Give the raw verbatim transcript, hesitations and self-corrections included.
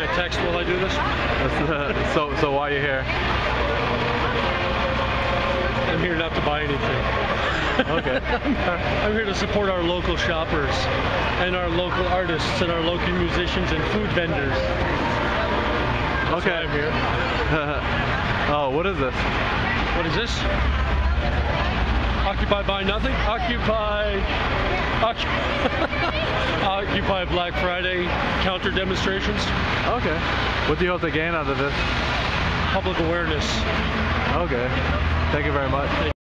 I text while I do this? so, so why are you here? I'm here not to buy anything. Okay. I'm here to support our local shoppers and our local artists and our local musicians and food vendors. That's Okay. why I'm here. Oh, what is this? What is this? Occupy Buy Nothing? Occupy... Occup Occupy Black Friday counter demonstrations. Okay. What do you hope to gain out of this? Public awareness. Okay. Thank you very much.